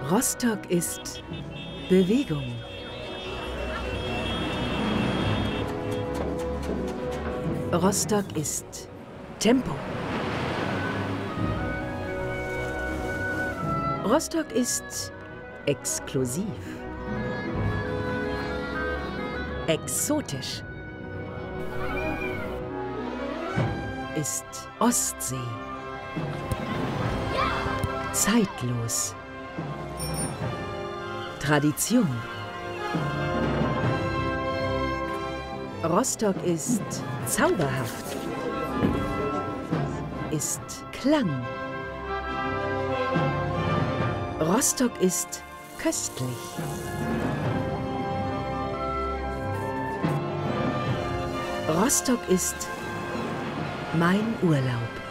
Rostock ist Bewegung. Rostock ist Tempo. Rostock ist exklusiv. Exotisch. Ist Ostsee. Zeitlos. Tradition. Rostock ist zauberhaft. Ist Klang. Rostock ist köstlich. Rostock ist mein Urlaub.